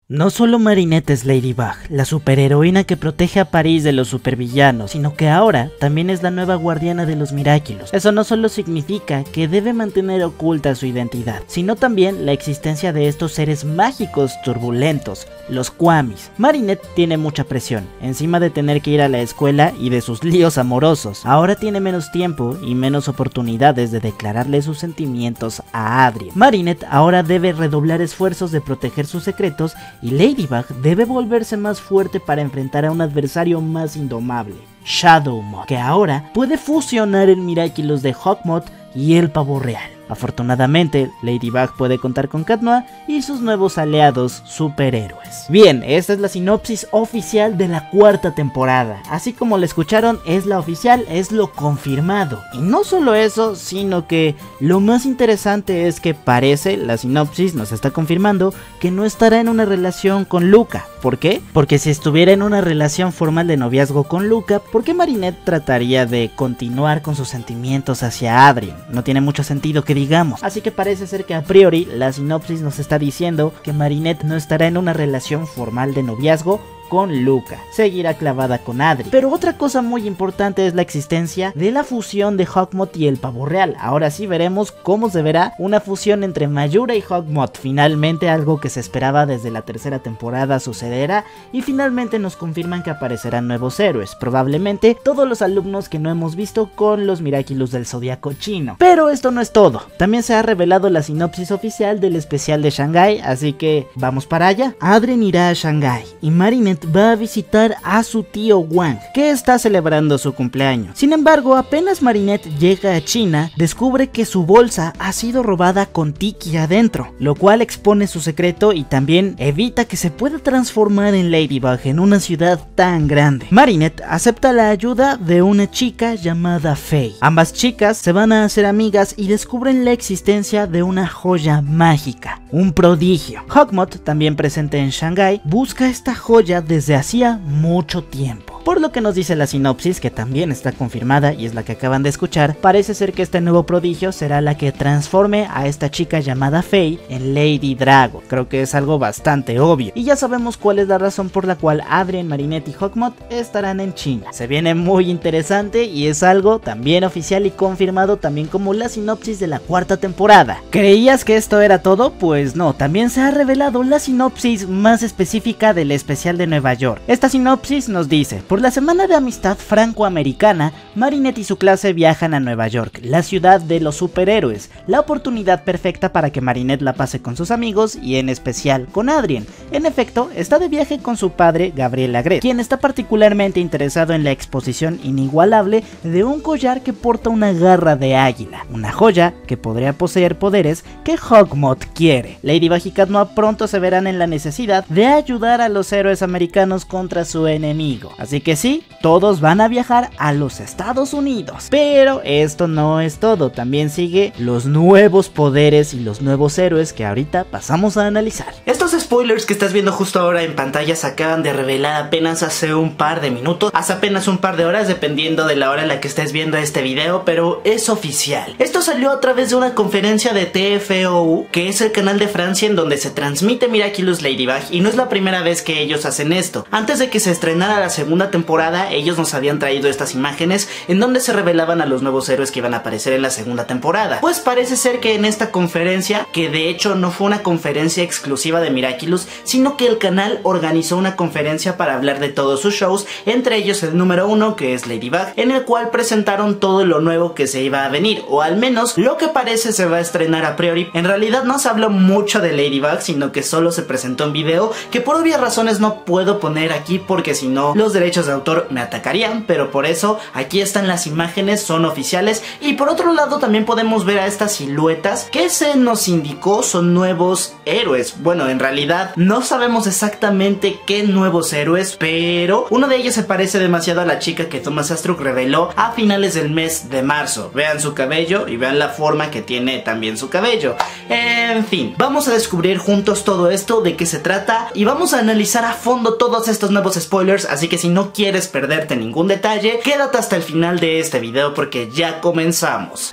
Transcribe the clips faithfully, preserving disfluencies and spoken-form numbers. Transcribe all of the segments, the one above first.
No solo Marinette es Ladybug, la superheroína que protege a París de los supervillanos, sino que ahora también es la nueva guardiana de los Miraculous. Eso no solo significa que debe mantener oculta su identidad, sino también la existencia de estos seres mágicos turbulentos, los Kwamis. Marinette tiene mucha presión, encima de tener que ir a la escuela y de sus líos amorosos. Ahora tiene menos tiempo y menos oportunidades de declararle sus sentimientos a Adrien. Marinette ahora debe redoblar esfuerzos de proteger sus secretos y Ladybug debe volverse más fuerte para enfrentar a un adversario más indomable, Shadowmoth, que ahora puede fusionar el Miraculous de Hawkmoth y el Pavo Real. Afortunadamente, Ladybug puede contar con Cat Noir y sus nuevos aliados superhéroes. Bien, esta es la sinopsis oficial de la cuarta temporada. Así como la escucharon, es la oficial, es lo confirmado. Y no solo eso, sino que lo más interesante es que parece, la sinopsis nos está confirmando, que no estará en una relación con Luca. ¿Por qué? Porque si estuviera en una relación formal de noviazgo con Luca, ¿por qué Marinette trataría de continuar con sus sentimientos hacia Adrien? No tiene mucho sentido que digamos. Así que parece ser que a priori la sinopsis nos está diciendo que Marinette no estará en una relación formal de noviazgo con Luca, seguirá clavada con Adrien. Pero otra cosa muy importante es la existencia de la fusión de Hawkmoth y el Pavo Real. Ahora sí veremos cómo se verá una fusión entre Mayura y Hawkmoth. Finalmente algo que se esperaba desde la tercera temporada sucederá y finalmente nos confirman que aparecerán nuevos héroes, probablemente todos los alumnos que no hemos visto con los Miraculous del Zodiaco chino. Pero esto no es todo, también se ha revelado la sinopsis oficial del especial de Shanghai, así que vamos para allá. Adrien irá a Shanghai y Marinette va a visitar a su tío Wang, que está celebrando su cumpleaños. Sin embargo, apenas Marinette llega a China, descubre que su bolsa ha sido robada con Tiki adentro, lo cual expone su secreto y también evita que se pueda transformar en Ladybug en una ciudad tan grande. Marinette acepta la ayuda de una chica llamada Faye. Ambas chicas se van a hacer amigas y descubren la existencia de una joya mágica, un prodigio. Hawkmoth, también presente en Shanghai, busca esta joya desde hacía mucho tiempo. Por lo que nos dice la sinopsis, que también está confirmada y es la que acaban de escuchar, parece ser que este nuevo prodigio será la que transforme a esta chica llamada Faye en Lady Dragon. Creo que es algo bastante obvio. Y ya sabemos cuál es la razón por la cual Adrien, Marinette y Hawkmoth estarán en China. Se viene muy interesante y es algo también oficial y confirmado, también como la sinopsis de la cuarta temporada. ¿Creías que esto era todo? Pues no, también se ha revelado la sinopsis más específica del especial de Nueva York. Esta sinopsis nos dice: por la semana de amistad franco-americana, Marinette y su clase viajan a Nueva York, la ciudad de los superhéroes, la oportunidad perfecta para que Marinette la pase con sus amigos y en especial con Adrien. En efecto, está de viaje con su padre Gabriel Lagret, quien está particularmente interesado en la exposición inigualable de un collar que porta una garra de águila, una joya que podría poseer poderes que Hawkmoth quiere. Ladybug y Cat Noir pronto se verán en la necesidad de ayudar a los héroes americanos contra su enemigo. Así que sí, todos van a viajar a los Estados Unidos. Pero esto no es todo, también sigue los nuevos poderes y los nuevos héroes que ahorita pasamos a analizar. Estos spoilers que estás viendo justo ahora en pantalla se acaban de revelar apenas hace un par de minutos, hace apenas un par de horas dependiendo de la hora en la que estés viendo este video, pero es oficial. Esto salió a través de una conferencia de T F O U, que es el canal de Francia en donde se transmite Miraculous Ladybug, y no es la primera vez que ellos hacen esto. Antes de que se estrenara la segunda temporada, ellos nos habían traído estas imágenes en donde se revelaban a los nuevos héroes que iban a aparecer en la segunda temporada. Pues parece ser que en esta conferencia, que de hecho no fue una conferencia exclusiva de Miraculous, sino que el canal organizó una conferencia para hablar de todos sus shows, entre ellos el número uno, que es Ladybug, en el cual presentaron todo lo nuevo que se iba a venir, o al menos lo que parece se va a estrenar a priori. En realidad no se habló mucho de Ladybug, sino que solo se presentó en video, que por obvias razones no puedo poner aquí porque si no los derechos de autor me atacarían, pero por eso aquí están las imágenes, son oficiales. Y por otro lado también podemos ver a estas siluetas que se nos indicó son nuevos héroes. Bueno, en realidad no sabemos exactamente qué nuevos héroes, pero uno de ellos se parece demasiado a la chica que Thomas Astruc reveló a finales del mes de marzo. Vean su cabello y vean la forma que tiene también su cabello. En fin, vamos a descubrir juntos todo esto, de qué se trata, y vamos a analizar a fondo todos estos nuevos spoilers, así que si no quieres perderte ningún detalle, quédate hasta el final de este video porque ya comenzamos.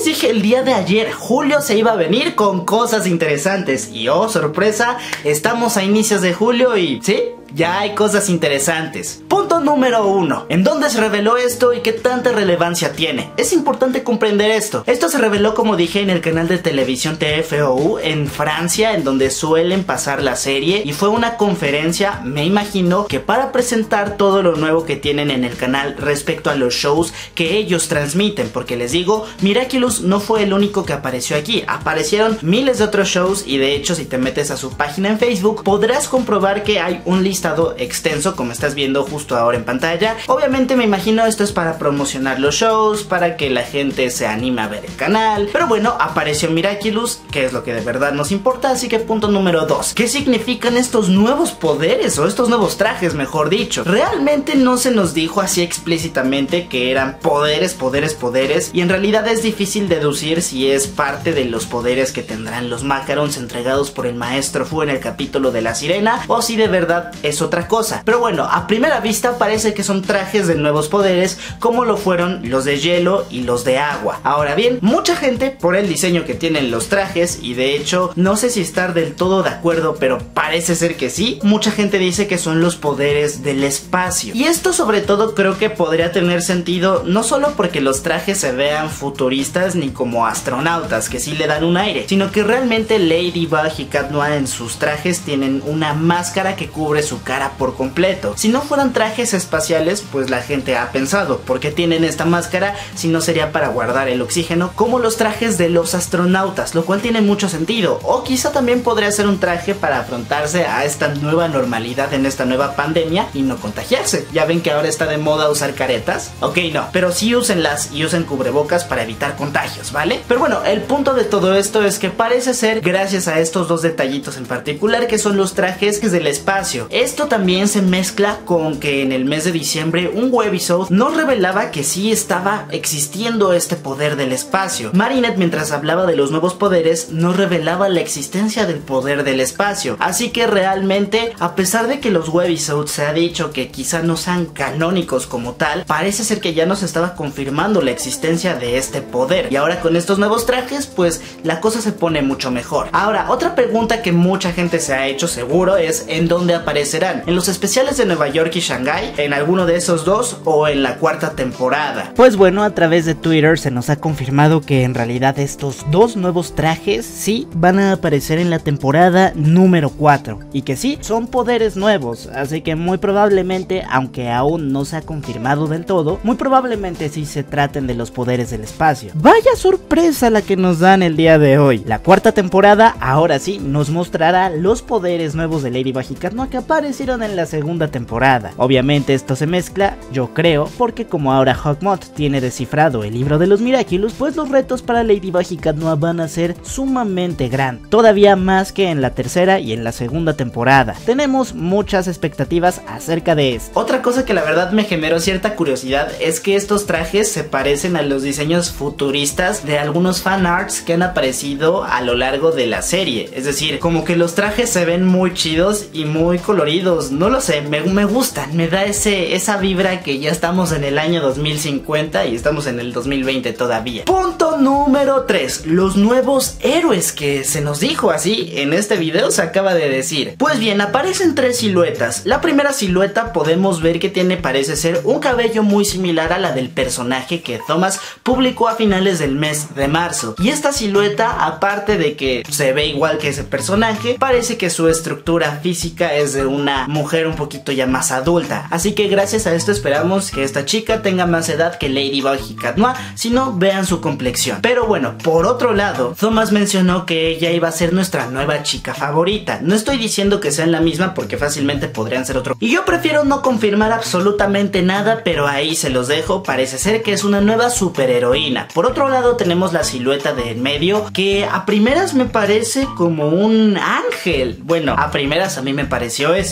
les dije el día de ayer, julio se iba a venir con cosas interesantes. Y oh, sorpresa, estamos a inicios de julio y ¿sí? Ya hay cosas interesantes. Punto número uno. ¿En dónde se reveló esto y qué tanta relevancia tiene? Es importante comprender esto. Esto se reveló, como dije, en el canal de televisión T F O U en Francia, en donde suelen pasar la serie, y fue una conferencia, me imagino, que para presentar todo lo nuevo que tienen en el canal respecto a los shows que ellos transmiten, porque les digo, Miraculous no fue el único que apareció aquí. Aparecieron miles de otros shows y de hecho si te metes a su página en Facebook podrás comprobar que hay un listado extenso, como estás viendo justo ahora en pantalla. Obviamente me imagino esto es para promocionar los shows, para que la gente se anime a ver el canal, pero bueno, apareció Miraculous, que es lo que de verdad nos importa. Así que punto número dos, ¿qué significan estos nuevos poderes o estos nuevos trajes, mejor dicho? Realmente no se nos dijo así explícitamente que eran poderes, poderes, poderes, y en realidad es difícil deducir si es parte de los poderes que tendrán los Macarons entregados por el maestro Fu en el capítulo de la sirena, o si de verdad es otra cosa. Pero bueno, a primera vista parece que son trajes de nuevos poderes, como lo fueron los de hielo y los de agua. Ahora bien, mucha gente, por el diseño que tienen los trajes, y de hecho no sé si estar del todo de acuerdo, pero parece ser que sí, mucha gente dice que son los poderes del espacio. Y esto sobre todo creo que podría tener sentido, no solo porque los trajes se vean futuristas ni como astronautas que sí le dan un aire, sino que realmente Ladybug y Cat Noir en sus trajes tienen una máscara que cubre su cara por completo. Si no fueran trajes espaciales, pues la gente ha pensado, ¿por qué tienen esta máscara si no sería para guardar el oxígeno como los trajes de los astronautas? Lo cual tiene mucho sentido. O quizá también podría ser un traje para afrontarse a esta nueva normalidad en esta nueva pandemia y no contagiarse. Ya ven que ahora está de moda usar caretas. Ok, no, pero sí úsenlas y usen cubrebocas para evitar contagios, ¿vale? Pero bueno, el punto de todo esto es que parece ser gracias a estos dos detallitos en particular, que son los trajes del espacio. Esto también se mezcla con que en el mes de diciembre un webisode nos revelaba que sí estaba existiendo este poder del espacio. Marinette, mientras hablaba de los nuevos poderes, nos revelaba la existencia del poder del espacio. Así que realmente, a pesar de que los webisodes se ha dicho que quizá no sean canónicos como tal, parece ser que ya nos estaba confirmando la existencia de este poder. Y ahora con estos nuevos trajes, pues la cosa se pone mucho mejor. Ahora, otra pregunta que mucha gente se ha hecho seguro es ¿en dónde aparecerán? ¿En los especiales de Nueva York y Shanghái? ¿En alguno de esos dos? ¿O en la cuarta temporada? Pues bueno, a través de Twitter se nos ha confirmado que en realidad estos dos nuevos trajes sí van a aparecer en la temporada número cuatro, y que sí, son poderes nuevos, así que muy probablemente, aunque aún no se ha confirmado del todo, muy probablemente sí se traten de los poderes del espacio. Vaya sorpresa la que nos dan el día de hoy. La cuarta temporada ahora sí nos mostrará los poderes nuevos de Ladybug y Cat Noir que aparecieron en la segunda temporada. Obviamente esto se mezcla, yo creo, porque como ahora Hawkmoth tiene descifrado el libro de los Miraculous, pues los retos para Ladybug y Cat Noir van a ser sumamente grandes, todavía más que en la tercera y en la segunda temporada. Tenemos muchas expectativas acerca de esto. Otra cosa que la verdad me generó cierta curiosidad es que estos trajes se parecen a los diseños futuristas de algunos fanarts que han aparecido a lo largo de la serie. Es decir, como que los trajes se ven muy chidos y muy coloridos, no lo sé, me, me gustan, me da ese, esa vibra que ya estamos en el año dos mil cincuenta y estamos en el dos mil veinte todavía. Punto número tres, los nuevos héroes que se nos dijo así en este video, se acaba de decir. Pues bien, aparecen tres siluetas. La primera silueta podemos ver que tiene, parece ser, un cabello muy similar a la del personaje que Thomas publicó a finales del mes de marzo. Y esta silueta, aparte de que se ve igual que ese personaje, parece que su estructura física es de una mujer un poquito ya más adulta. Así que gracias a esto esperamos que esta chica tenga más edad que Ladybug y Cat Noir, si no, vean su complexión. Pero bueno, por otro lado, Thomas mencionó que ella iba a ser nuestra nueva chica favorita. No estoy diciendo que sean la misma porque fácilmente podrían ser otro. Y yo prefiero no confirmar absolutamente nada, pero ahí se los dejo. Parece ser que es una nueva superheroína. Por otro lado tenemos la silueta de en medio, que a primeras me parece como un ángel. Bueno, a primeras a mí me pareció eso.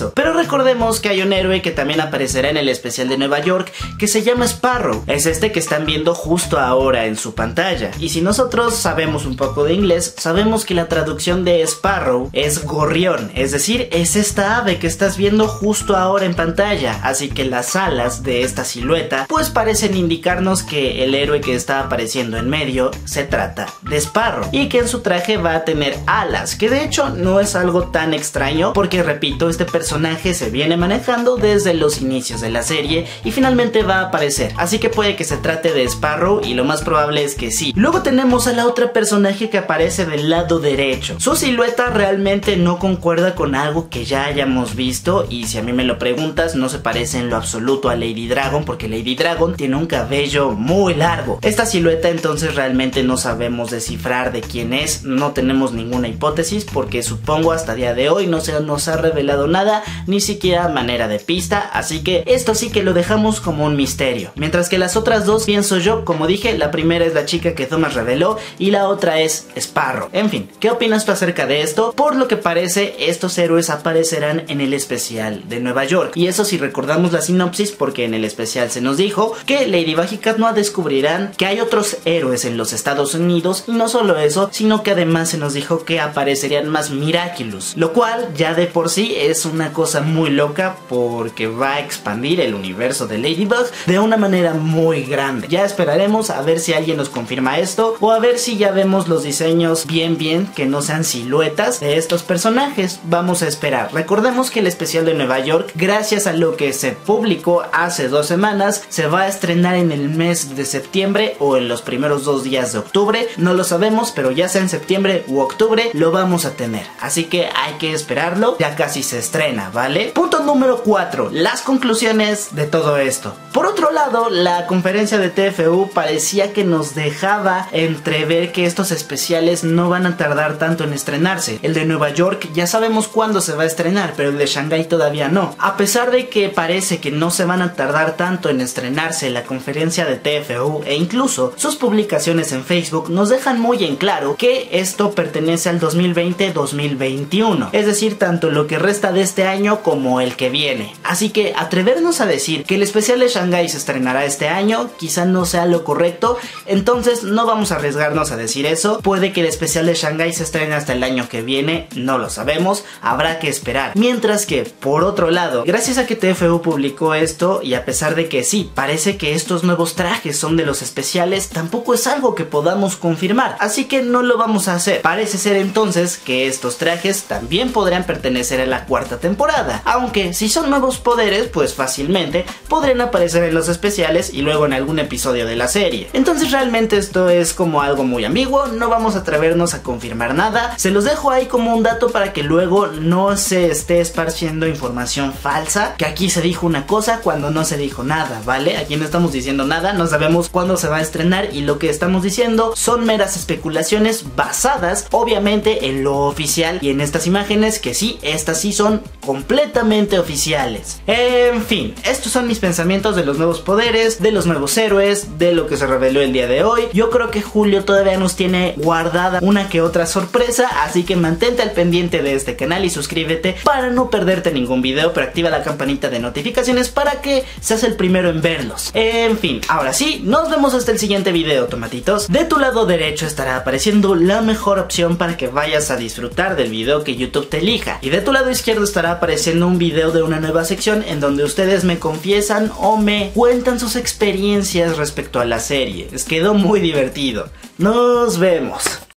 eso. Pero recordemos que hay un héroe que también aparecerá en el especial de Nueva York, que se llama Sparrow. Es este que están viendo justo ahora en su pantalla. Y si nosotros sabemos un poco de inglés, sabemos que la traducción de Sparrow es gorrión, es decir, es esta ave que estás viendo justo ahora en pantalla. Así que las alas de esta silueta pues parecen indicarnos que el héroe que está apareciendo en medio se trata de Sparrow, y que en su traje va a tener alas, que de hecho no es algo tan extraño porque, repito, este personaje se viene manejando desde los inicios de la serie y finalmente va a aparecer, así que puede que se trate de Sparrow y lo más probable es que sí. Luego tenemos a la otra personaje que aparece del lado derecho. Su silueta realmente no concuerda con algo que ya hayamos visto, y si a mí me lo preguntas, no se parece en lo absoluto a Lady Dragon, porque Lady Dragon tiene un cabello muy largo. Esta silueta entonces realmente no sabemos descifrar de quién es, no tenemos ninguna hipótesis porque supongo hasta día de hoy no se nos ha revelado nada, ni siquiera manera de pista, así que esto sí que lo dejamos como un misterio. Mientras que las otras dos, pienso yo, como dije, la primera es la chica que Thomas reveló y la otra es Sparrow. En fin, ¿qué opinas tú acerca de esto? Por lo que parece, estos héroes aparecerán en el especial de Nueva York, y eso si recordamos la sinopsis, porque en el especial se nos dijo que Ladybug y Cat Noir descubrirán que hay otros héroes en los Estados Unidos, y no solo eso, sino que además se nos dijo que aparecerían más Miraculous, lo cual ya de por sí es una cosa muy loca porque va a expandir el universo de Ladybug de una manera muy grande. Ya esperaremos a ver si alguien nos confirma esto, o a ver si ya vemos los diseños bien bien, que no sean siluetas de estos personajes. Vamos a esperar. Recordemos que el especial de Nueva York, gracias a lo que se publicó hace dos semanas, se va a estrenar en el mes de septiembre o en los primeros dos días de octubre, no lo sabemos, pero ya sea en septiembre u octubre lo vamos a tener, así que hay que esperarlo, ya casi se estrena, ¿vale? Punto número cuatro, las conclusiones de todo esto. Por otro lado, la conferencia de T F U parecía que nos dejaba entrever que estos especiales no van a tardar tanto en estrenarse. El de Nueva York ya sabemos cuándo se va a estrenar, pero el de Shanghái todavía no. A pesar de que parece que no se van a tardar tanto en estrenarse la conferencia de T F U, e incluso sus publicaciones en Facebook nos dejan muy en claro que esto pertenece al dos mil veinte dos mil veintiuno, es decir, tanto lo que resta de este año como el que viene. Así que atrevernos a decir que el especial de Shanghái se estrenará este año quizá no sea lo correcto, entonces no vamos a arriesgarnos a decir eso. Puede que el especial de Shanghái se estrene hasta el año que viene, no lo sabemos, habrá que esperar. Mientras que, por otro lado, gracias a que T F U publicó esto, y a pesar de que sí, parece que estos nuevos trajes son de los especiales, tampoco es algo que podamos confirmar, así que no lo vamos a hacer. Parece ser entonces que estos trajes también podrían pertenecer a la cuarta temporada, aunque si son nuevos poderes, pues fácilmente podrían aparecer en los especiales y luego en algún episodio de la serie. Entonces realmente esto es como algo muy ambiguo, no vamos a atrevernos a confirmar nada, se los dejo ahí como un dato para que luego no se esté esparciendo información falsa, que aquí se dijo una cosa cuando no se dijo nada, ¿vale? Aquí no estamos diciendo nada, no sabemos cuándo se va a estrenar y lo que estamos diciendo son meras especulaciones basadas obviamente en lo oficial y en estas imágenes, que sí, estas sí son completamente oficiales. En fin, estos son mis pensamientos de los nuevos poderes, de los nuevos héroes, de lo que se reveló el día de hoy. Yo creo que Julio todavía nos tiene guardada una que otra sorpresa, así que mantente al pendiente de este canal y suscríbete para no perderte ningún video, pero activa la campanita de notificaciones para que seas el primero en verlos. En fin, ahora sí, nos vemos hasta el siguiente video, tomatitos. De tu lado derecho estará apareciendo la mejor opción para que vayas a disfrutar del video que YouTube te elija, y de tu lado izquierdo estará apareciendo un video de una nueva sección en donde ustedes me confiesan o me cuentan sus experiencias respecto a la serie. Les quedó muy divertido. Nos vemos.